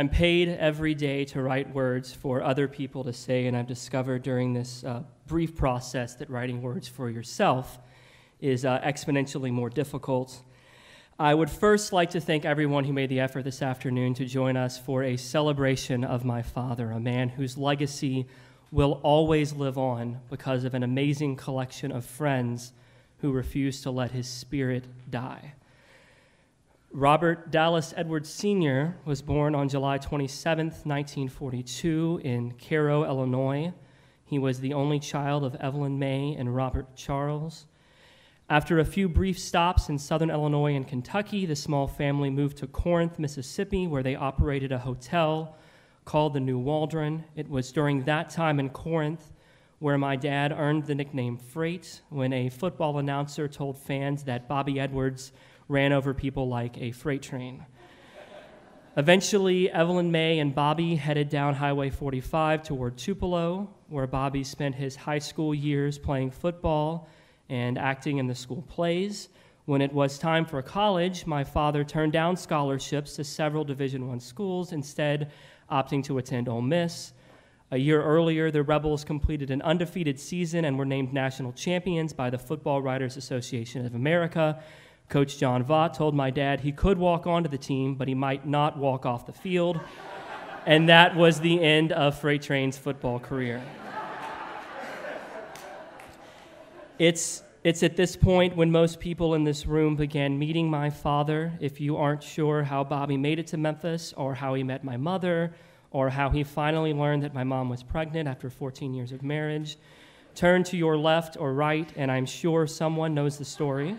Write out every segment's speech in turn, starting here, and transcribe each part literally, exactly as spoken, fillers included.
I'm paid every day to write words for other people to say, and I've discovered during this uh, brief process that writing words for yourself is uh, exponentially more difficult. I would first like to thank everyone who made the effort this afternoon to join us for a celebration of my father, a man whose legacy will always live on because of an amazing collection of friends who refused to let his spirit die. Robert Dallas Edwards Senior was born on July twenty-seventh, nineteen forty-two in Cairo, Illinois. He was the only child of Evelyn May and Robert Charles. After a few brief stops in southern Illinois and Kentucky, the small family moved to Corinth, Mississippi, where they operated a hotel called the New Waldron. It was during that time in Corinth where my dad earned the nickname Freight when a football announcer told fans that Bobby Edwards ran over people like a freight train. Eventually, Evelyn May and Bobby headed down Highway forty-five toward Tupelo, where Bobby spent his high school years playing football and acting in the school plays. When it was time for college, my father turned down scholarships to several Division I schools, instead opting to attend Ole Miss. A year earlier, the Rebels completed an undefeated season and were named national champions by the Football Writers Association of America. Coach John Vaught told my dad he could walk onto the team, but he might not walk off the field. And that was the end of Freight Train's football career. It's, it's at this point when most people in this room began meeting my father. If you aren't sure how Bobby made it to Memphis, or how he met my mother, or how he finally learned that my mom was pregnant after fourteen years of marriage, turn to your left or right, and I'm sure someone knows the story.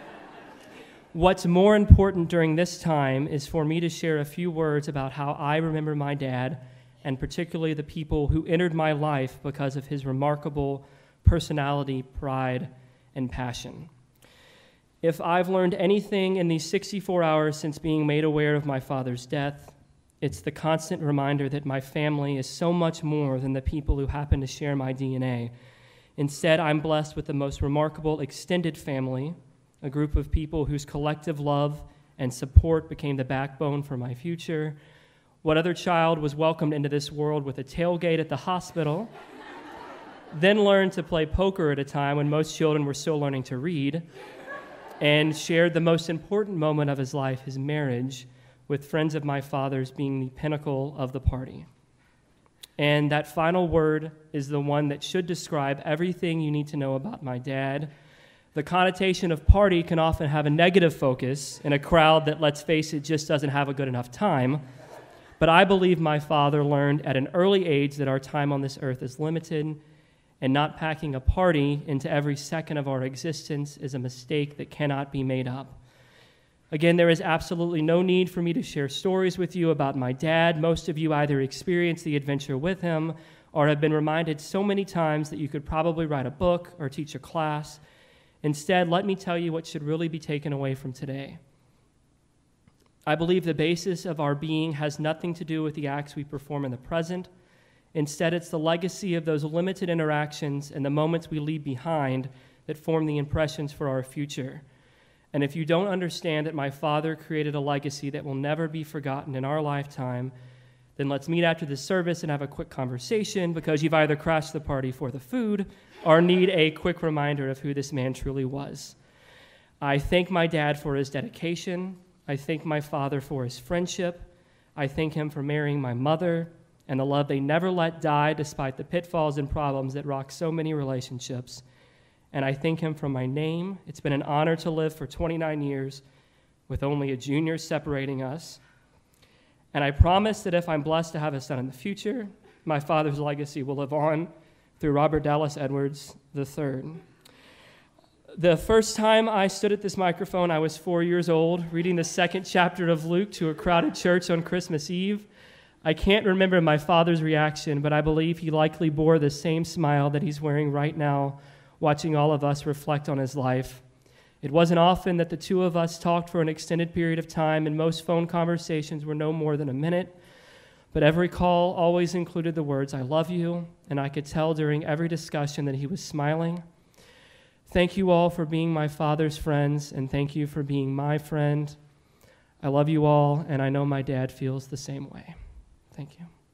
What's more important during this time is for me to share a few words about how I remember my dad, and particularly the people who entered my life because of his remarkable personality, pride, and passion. If I've learned anything in these sixty-four hours since being made aware of my father's death, it's the constant reminder that my family is so much more than the people who happen to share my D N A. Instead, I'm blessed with the most remarkable extended family, a group of people whose collective love and support became the backbone for my future. What other child was welcomed into this world with a tailgate at the hospital, then learned to play poker at a time when most children were still learning to read, and shared the most important moment of his life, his marriage, with friends of my father's being the pinnacle of the party. And that final word is the one that should describe everything you need to know about my dad. The connotation of party can often have a negative focus in a crowd that, let's face it, just doesn't have a good enough time. But I believe my father learned at an early age that our time on this earth is limited, and not packing a party into every second of our existence is a mistake that cannot be made up. Again, there is absolutely no need for me to share stories with you about my dad. Most of you either experienced the adventure with him or have been reminded so many times that you could probably write a book or teach a class. Instead, let me tell you what should really be taken away from today. I believe the basis of our being has nothing to do with the acts we perform in the present. Instead, it's the legacy of those limited interactions and the moments we leave behind that form the impressions for our future. And if you don't understand that my father created a legacy that will never be forgotten in our lifetime, then let's meet after this service and have a quick conversation, because you've either crashed the party for the food or need a quick reminder of who this man truly was. I thank my dad for his dedication. I thank my father for his friendship. I thank him for marrying my mother and the love they never let die despite the pitfalls and problems that rock so many relationships. And I thank him for my name. It's been an honor to live for twenty-nine years with only a junior separating us. And I promise that if I'm blessed to have a son in the future, my father's legacy will live on through Robert Dallas Edwards the third. The first time I stood at this microphone, I was four years old, reading the second chapter of Luke to a crowded church on Christmas Eve. I can't remember my father's reaction, but I believe he likely bore the same smile that he's wearing right now, watching all of us reflect on his life. It wasn't often that the two of us talked for an extended period of time, and most phone conversations were no more than a minute. But every call always included the words, "I love you," and I could tell during every discussion that he was smiling. Thank you all for being my father's friends, and thank you for being my friend. I love you all, and I know my dad feels the same way. Thank you.